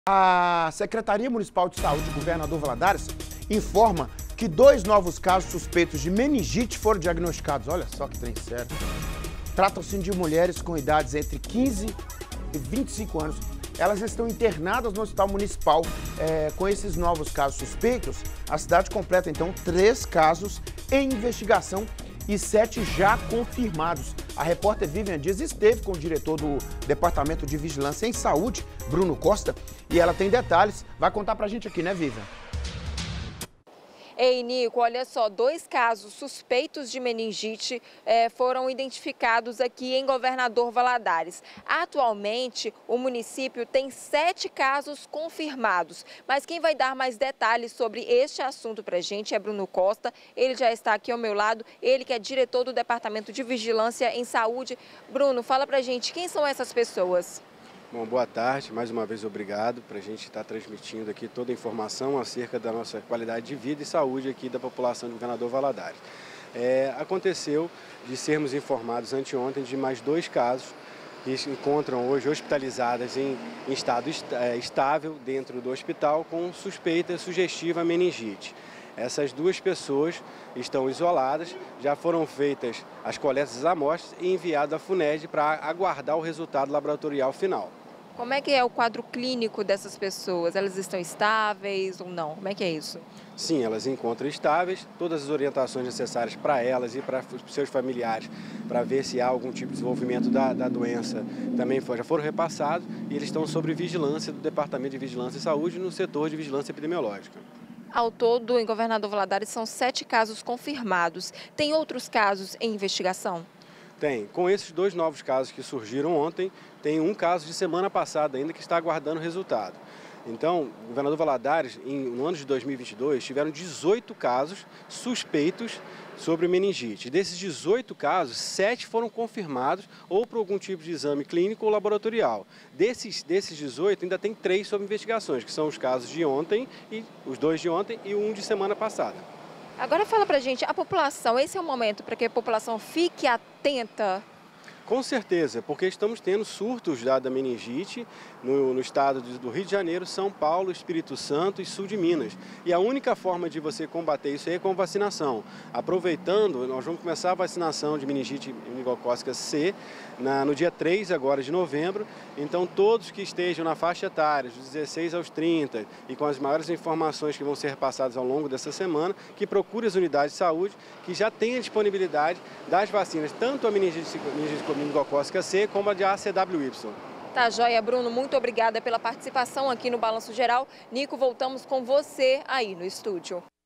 A Secretaria Municipal de Saúde do Governador Valadares informa que 2 novos casos suspeitos de meningite foram diagnosticados. Olha só que trem sério. Tratam-se de mulheres com idades entre 15 e 25 anos. Elas estão internadas no Hospital Municipal. Com esses novos casos suspeitos, a cidade completa, então, 3 casos em investigação e 7 já confirmados. A repórter Vivian Dias esteve com o diretor do Departamento de Vigilância em Saúde, Bruno Costa, e ela tem detalhes. Vai contar pra gente aqui, né, Vivian? Ei, Nico, olha só, 2 casos suspeitos de meningite foram identificados aqui em Governador Valadares. Atualmente, o município tem 7 casos confirmados, mas quem vai dar mais detalhes sobre este assunto pra gente é Bruno Costa. Ele já está aqui ao meu lado, ele que é diretor do Departamento de Vigilância em Saúde. Bruno, fala pra gente, quem são essas pessoas? Bom, boa tarde, mais uma vez obrigado para a gente estar transmitindo aqui toda a informação acerca da nossa qualidade de vida e saúde aqui da população do Governador Valadares. Aconteceu de sermos informados anteontem de mais 2 casos que se encontram hoje hospitalizadas em estado estável dentro do hospital com suspeita sugestiva meningite. Essas 2 pessoas estão isoladas, já foram feitas as coletas das amostras e enviado à FUNED para aguardar o resultado laboratorial final. Como é que é o quadro clínico dessas pessoas? Elas estão estáveis ou não? Como é que é isso? Sim, elas se encontram estáveis, todas as orientações necessárias para elas e para os seus familiares, para ver se há algum tipo de desenvolvimento da doença, também já foram repassados e eles estão sob vigilância do Departamento de Vigilância e Saúde no setor de vigilância epidemiológica. Ao todo, em Governador Valadares, são 7 casos confirmados. Tem outros casos em investigação? Tem. Com esses 2 novos casos que surgiram ontem, tem um caso de semana passada ainda que está aguardando resultado. Então, o Governador Valadares, no ano de 2022, tiveram 18 casos suspeitos sobre meningite. Desses 18 casos, 7 foram confirmados ou por algum tipo de exame clínico ou laboratorial. Desses 18, ainda tem 3 sob investigações, que são os casos de ontem, os 2 de ontem e um de semana passada. Agora fala pra gente, a população, esse é o momento para que a população fique atenta? Com certeza, porque estamos tendo surtos da meningite no estado do Rio de Janeiro, São Paulo, Espírito Santo e sul de Minas. E a única forma de você combater isso aí é com vacinação. Aproveitando, nós vamos começar a vacinação de meningite meningocócica C no dia 3 agora de novembro. Então todos que estejam na faixa etária, dos 16 aos 30 e com as maiores informações que vão ser repassadas ao longo dessa semana, que procure as unidades de saúde que já tenham a disponibilidade das vacinas, tanto a meningite meningocócica C como a de ACWY. Tá joia, Bruno, muito obrigada pela participação aqui no Balanço Geral. Nico, voltamos com você aí no estúdio.